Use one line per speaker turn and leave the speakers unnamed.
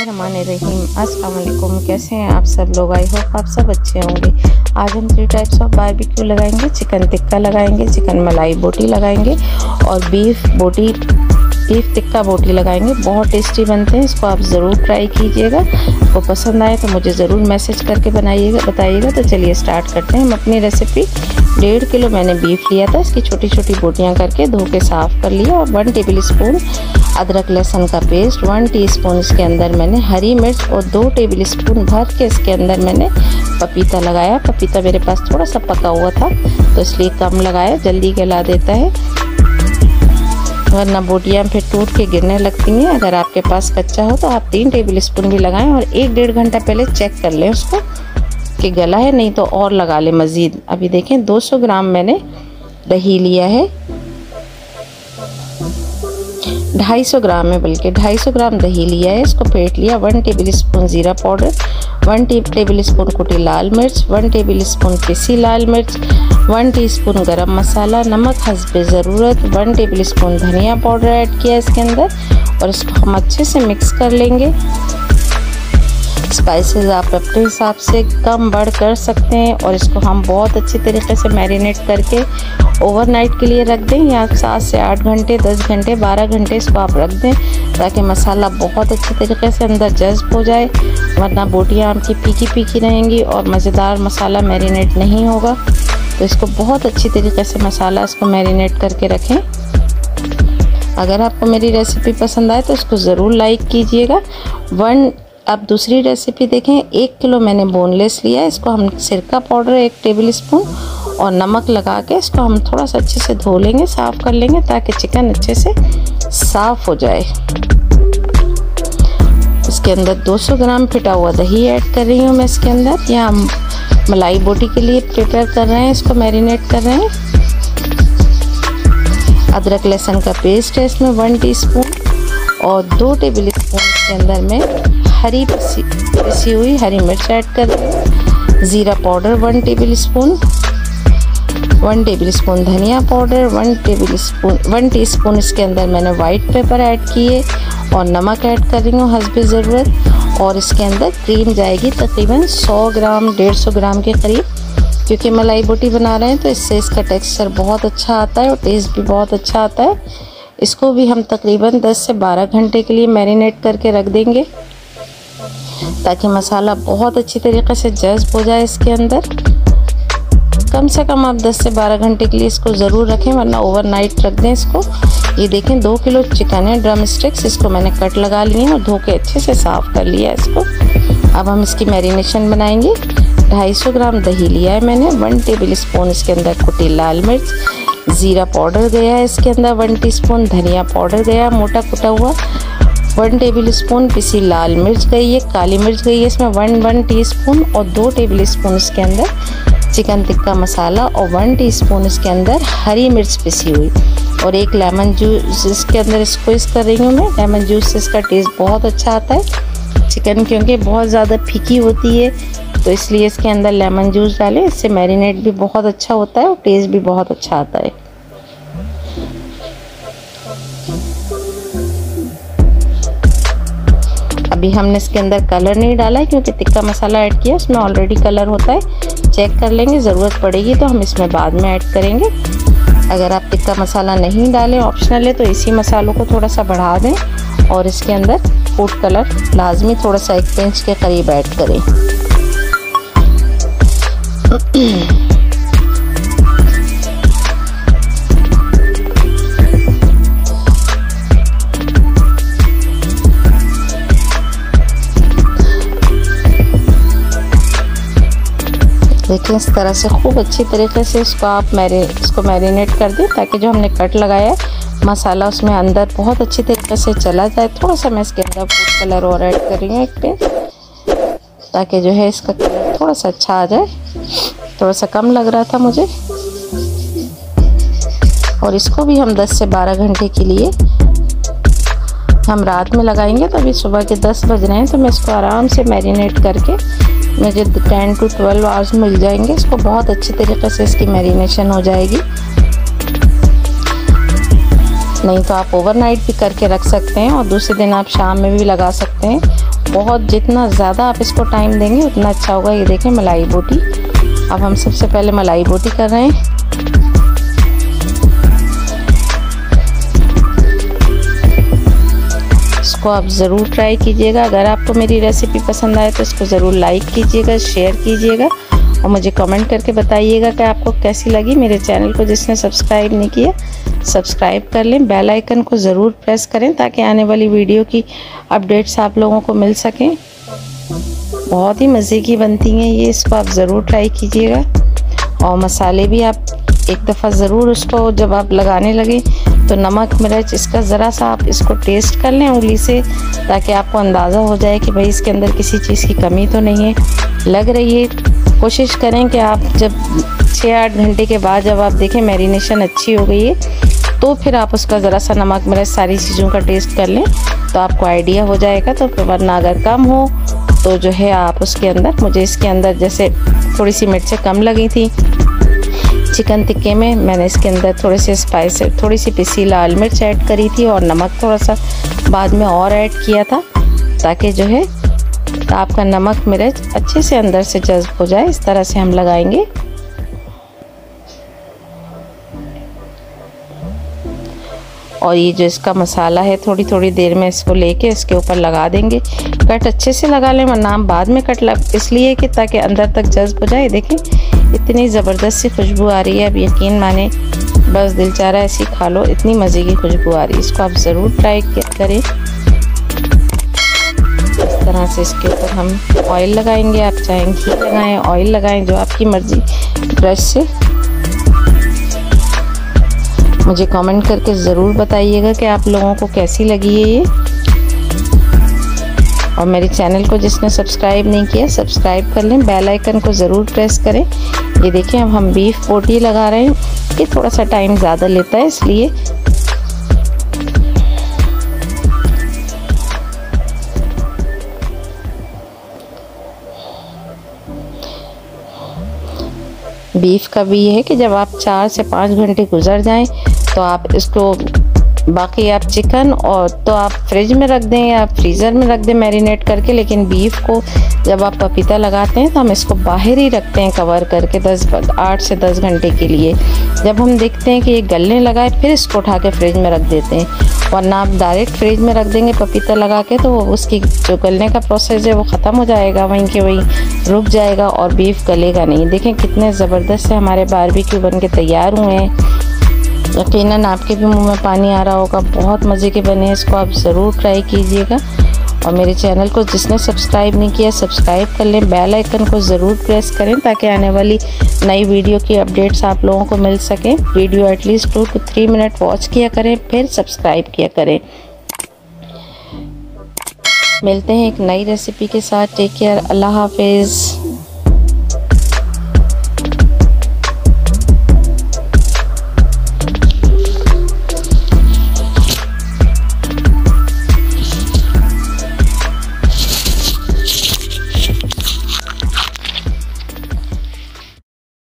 बिस्मिल्लाहिर्रहमानिर्रहीम। अस्सलाम वालेकुम। कैसे हैं आप सब लोग? आई होप आप सब अच्छे होंगे। आज हम 3 टाइप्स ऑफ बारबेक्यू लगाएंगे। चिकन टिक्का लगाएंगे, चिकन मलाई बोटी लगाएंगे और बीफ टिक्का बोटी लगाएंगे। बहुत टेस्टी बनते हैं, इसको आप ज़रूर ट्राई कीजिएगा। आपको पसंद आए तो मुझे ज़रूर मैसेज करके बताइएगा। तो चलिए स्टार्ट करते हैं हम अपनी रेसिपी। 1.5 किलो मैंने बीफ लिया था, इसकी छोटी छोटी बोटियां करके धो के साफ़ कर लिया। और 1 टेबल स्पून अदरक लहसुन का पेस्ट, 1 टीस्पून इसके अंदर मैंने हरी मिर्च और 2 टेबल स्पून भर के इसके अंदर मैंने पपीता लगाया। पपीता मेरे पास थोड़ा सा पका हुआ था तो इसलिए कम लगाया, जल्दी गला देता है, वरना बोटियाँ फिर टूट के गिरने लगती हैं। अगर आपके पास कच्चा हो तो आप 3 टेबल स्पून भी लगाएं और 1-1.5 घंटा पहले चेक कर लें उसको कि गला है, नहीं तो और लगा लें मज़ीद। अभी देखें 200 ग्राम मैंने दही लिया है, 250 ग्राम है, बल्कि 250 ग्राम दही लिया है, इसको फेंट लिया। 1 टेबल स्पून ज़ीरा पाउडर, 1 टेबल स्पून कुटी लाल मिर्च, 1 टेबल स्पून पिसी लाल मिर्च, 1 टीस्पून गरम मसाला, नमक हस्बे ज़रूरत, 1 टेबल स्पून धनिया पाउडर ऐड किया इसके अंदर और इसको हम अच्छे से मिक्स कर लेंगे। स्पाइसेस आप अपने हिसाब से कम बढ़ कर सकते हैं और इसको हम बहुत अच्छी तरीके से मैरिनेट करके ओवरनाइट के लिए रख दें, या 7 से 8 घंटे, 10 घंटे, 12 घंटे इसको आप रख दें ताकि मसाला बहुत अच्छी तरीके से अंदर जज्ब हो जाए, वरना बोटियाँ आपकी फीकी रहेंगी और मज़ेदार मसाला मैरिनेट नहीं होगा। तो इसको बहुत अच्छी तरीके से मसाला इसको मैरिनेट करके रखें। अगर आपको मेरी रेसिपी पसंद आए तो इसको ज़रूर लाइक कीजिएगा। अब दूसरी रेसिपी देखें। 1 किलो मैंने बोनलेस लिया है, इसको हम सिरका पाउडर 1 टेबल स्पून और नमक लगा के इसको हम थोड़ा सा अच्छे से धो लेंगे, साफ़ कर लेंगे ताकि चिकन अच्छे से साफ़ हो जाए। इसके अंदर 200 ग्राम फिटा हुआ दही ऐड कर रही हूँ मैं इसके अंदर। यहाँ हम मलाई बोटी के लिए प्रिपेयर कर रहे हैं, इसको मैरिनेट कर रहे हैं। अदरक लहसुन का पेस्ट है इसमें 1 टीस्पून और 2 टेबल स्पून इसके अंदर में हरी पिसी हुई हरी मिर्च ऐड कर रही हूँ। ज़ीरा powder 1 tablespoon, 1 tablespoon धनिया पाउडर, 1 टीस्पून इसके अंदर मैंने वाइट पेपर ऐड किए और नमक ऐड कर रही हूँ हस्बे ज़रूरत। और इसके अंदर क्रीम जाएगी तकरीबन 100 ग्राम 150 ग्राम के करीब, क्योंकि मलाई बोटी बना रहे हैं तो इससे इसका टेक्सचर बहुत अच्छा आता है और टेस्ट भी बहुत अच्छा आता है। इसको भी हम तकरीबन 10 से 12 घंटे के लिए मैरिनेट करके रख देंगे ताकि मसाला बहुत अच्छी तरीके से जज्ब हो जाए इसके अंदर। कम से कम आप 10 से 12 घंटे के लिए इसको ज़रूर रखें, वरना ओवरनाइट रख दें इसको। ये देखें 2 किलो चिकन है, ड्रम स्टिक्स, इसको मैंने कट लगा लिए हैं और धो के अच्छे से साफ़ कर लिया इसको। अब हम इसकी मैरिनेशन बनाएंगे। 250 ग्राम दही लिया है मैंने, 1 टेबल स्पून इसके अंदर कुटी लाल मिर्च, ज़ीरा पाउडर गया है इसके अंदर, 1 टीस्पून धनिया पाउडर गया मोटा कुटा हुआ, 1 टेबल स्पून पिसी लाल मिर्च गई है, काली मिर्च गई है इसमें 1 टीस्पून और 2 टेबल स्पून इसके अंदर चिकन टिक्का मसाला और 1 टीस्पून इसके अंदर हरी मिर्च पिसी हुई और 1 लेमन जूस इसके अंदर स्क्वीज़ कर रही हूँ मैं। लेमन जूस से इसका टेस्ट बहुत अच्छा आता है। चिकन क्योंकि बहुत ज़्यादा फीकी होती है तो इसलिए इसके अंदर लेमन जूस डालें, इससे मैरिनेट भी बहुत अच्छा होता है और टेस्ट भी बहुत अच्छा आता है। अभी हमने इसके अंदर कलर नहीं डाला है क्योंकि टिक्का मसाला ऐड किया, उसमें ऑलरेडी कलर होता है। चेक कर लेंगे, ज़रूरत पड़ेगी तो हम इसमें बाद में ऐड करेंगे। अगर आप टिक्का मसाला नहीं डालें, ऑप्शनल है, तो इसी मसालों को थोड़ा सा बढ़ा दें और इसके अंदर फूड कलर लाजमी थोड़ा सा 1 पिंच के करीब ऐड करें। देखिए इस तरह से खूब अच्छी तरीके से इसको आप इसको मैरिनेट कर दें ताकि जो हमने कट लगाया है मसाला उसमें अंदर बहुत अच्छी तरीके से चला जाए। थोड़ा सा मैं इसके अंदर फूड कलर और ऐड कर रही हूँ 1 पिंच, ताकि जो है इसका कलर थोड़ा सा अच्छा आ जाए। थोड़ा सा कम लग रहा था मुझे। और इसको भी हम 10 से 12 घंटे के लिए हम रात में लगाएंगे, तो अभी सुबह के 10 बज रहे हैं तो मैं इसको आराम से मैरिनेट करके मुझे 10 to 12 आवर्स मिल जाएंगे। इसको बहुत अच्छी तरीके से इसकी मैरिनेशन हो जाएगी। नहीं तो आप ओवरनाइट भी करके रख सकते हैं और दूसरे दिन आप शाम में भी लगा सकते हैं। बहुत जितना ज़्यादा आप इसको टाइम देंगे उतना अच्छा होगा। ये देखें मलाई बोटी। अब हम सबसे पहले मलाई बोटी कर रहे हैं। इसको आप ज़रूर ट्राई कीजिएगा। अगर आपको मेरी रेसिपी पसंद आए तो इसको ज़रूर लाइक कीजिएगा, शेयर कीजिएगा और मुझे कमेंट करके बताइएगा कि आपको कैसी लगी। मेरे चैनल को जिसने सब्सक्राइब नहीं किया सब्सक्राइब कर लें, बेल आइकन को ज़रूर प्रेस करें ताकि आने वाली वीडियो की अपडेट्स आप लोगों को मिल सकें। बहुत ही मज़े की बनती हैं ये, इसको आप ज़रूर ट्राई कीजिएगा। और मसाले भी आप एक दफ़ा ज़रूर उसको जब आप लगाने लगे तो नमक मिर्च इसका ज़रा सा आप इसको टेस्ट कर लें उंगली से, ताकि आपको अंदाज़ा हो जाए कि भाई इसके अंदर किसी चीज़ की कमी तो नहीं है। लग रही है कोशिश करें कि आप जब 6-8 घंटे के बाद जब आप देखें मैरिनेशन अच्छी हो गई है तो फिर आप उसका ज़रा सा नमक मिर्च सारी चीज़ों का टेस्ट कर लें तो आपको आइडिया हो जाएगा। तो वरना अगर कम हो तो जो है आप उसके अंदर, मुझे इसके अंदर जैसे थोड़ी सी मिर्चें कम लगी थी चिकन टिक्के में, मैंने इसके अंदर थोड़े से स्पाइस, थोड़ी सी पिसी लाल मिर्च ऐड करी थी और नमक थोड़ा सा बाद में और ऐड किया था ताकि जो है आपका नमक मिर्च अच्छे से अंदर से जज्ब हो जाए। इस तरह से हम लगाएंगे। और ये जो इसका मसाला है थोड़ी थोड़ी देर में इसको लेके इसके ऊपर लगा देंगे। कट अच्छे से लगा लें वरना हम बाद में कट इसलिए कि ताकि अंदर तक जज्ब हो जाए। देखें इतनी ज़बरदस्त सी खुशबू आ रही है, अब यकीन माने बस दिल चाह रहा है ऐसी खा लो, इतनी मज़े की खुशबू आ रही है। इसको आप ज़रूर ट्राई करें। इस तरह से इसके ऊपर हम ऑयल लगाएंगे, आप चाहें घी लगाएं ऑयल लगाएं जो आपकी मर्ज़ी, ब्रश से। मुझे कमेंट करके ज़रूर बताइएगा कि आप लोगों को कैसी लगी है ये। और मेरे चैनल को जिसने सब्सक्राइब नहीं किया सब्सक्राइब कर लें, बेल आइकन को ज़रूर प्रेस करें। ये देखें अब हम बीफ बोटी लगा रहे हैं, ये थोड़ा सा टाइम ज़्यादा लेता है इसलिए। बीफ का भी ये है कि जब आप 4 से 5 घंटे गुजर जाएं तो आप इसको, बाकी आप चिकन और तो आप फ्रिज में रख दें या फ्रीज़र में रख दें मैरिनेट करके, लेकिन बीफ को जब आप पपीता लगाते हैं तो हम इसको बाहर ही रखते हैं कवर करके 8 से 10 घंटे के लिए। जब हम देखते हैं कि ये गलने लगा है फिर इसको उठा के फ्रिज में रख देते हैं, वरना आप डायरेक्ट फ्रिज में रख देंगे पपीता लगा के तो उसकी जो गलने का प्रोसेस है वो ख़त्म हो जाएगा, वहीं के वहीं रुक जाएगा और बीफ गलेगा नहीं। देखें कितने ज़बरदस्त से हमारे बारबेक्यू बन के तैयार हुए हैं। यकीनन आपके भी मुंह में पानी आ रहा होगा, बहुत मज़े के बने हैं। इसको आप ज़रूर ट्राई कीजिएगा। और मेरे चैनल को जिसने सब्सक्राइब नहीं किया सब्सक्राइब कर लें, बेल आइकन को ज़रूर प्रेस करें ताकि आने वाली नई वीडियो की अपडेट्स आप लोगों को मिल सकें। वीडियो एटलीस्ट 2 to 3 मिनट वॉच किया करें फिर सब्सक्राइब किया करें। मिलते हैं एक नई रेसिपी के साथ। टेक केयर, अल्लाह हाफिज़।